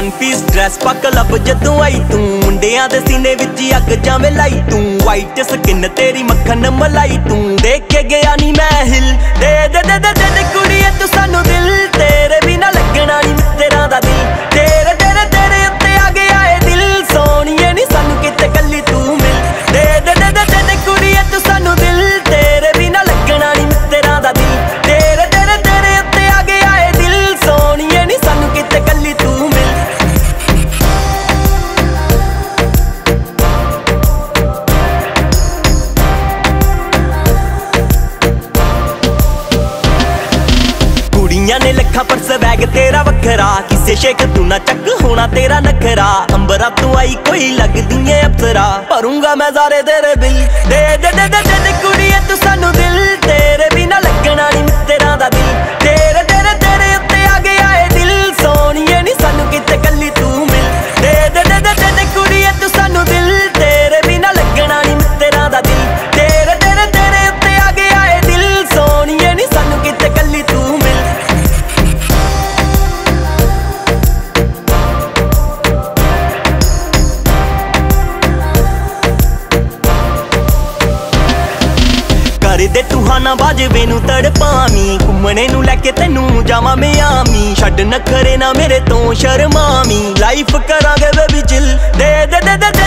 One piece dress पा club जदों आई तू मुंडियां दे सीने विच अग जावे लाई तू वाइट स्किन तेरी मक्खन मलाई तू देख के गया नी मैं हिल दे दे दे दे, दे, दे कुड़िए तू सानू दिल तेरे बिना लगना नी मित्तरां दा दिल तेरे तेरे तेरे उत्ते आ गया ए दिल सोनिए नी सानू किते कल्ली तू मिल दे दे दे दे, दे, दे कुड़िए तू सानू दिल तेरे बिना लगना नी मित्तरां दा दिल तेरे तेरे तेरे उत्ते आ गया ए दिल सोनिए नी सानू किते कल्ली तू मिल। ने लखा पर स्वैग तेरा वखरा किसे शेख तू ना चक होना तेरा नखरा अंबरा तू आई कोई लगदी है अप्सरा भरूंगा मैं सारे तेरे बिल दे दे दे दे, दे, दे कुड़िए तू सानू दिल तेरे बिना लगना नी मित्तरां दा दिल तेरे तेरे तेरे उत्ते आ गया ए दिल सोनिए नी सानू किते कल्ली तू मिल दे दे दे दे, दे, दे कुड़िए तू सानू दिल तेरे बिना लगना नी मित्तरां दा दिल तेरे तेरे तेरे उत्ते आ गया ए दिल सोनिए नी सानू किते कल्ली तू मिल। दे टूहाना बाजवे नू तड़पावी घूमने नू लैके तेनू जावां मियामी छड्ड नखरे ना मेरे तो शर्मावी लाइफ करांगे बेबी चिल दे दे दे, दे, दे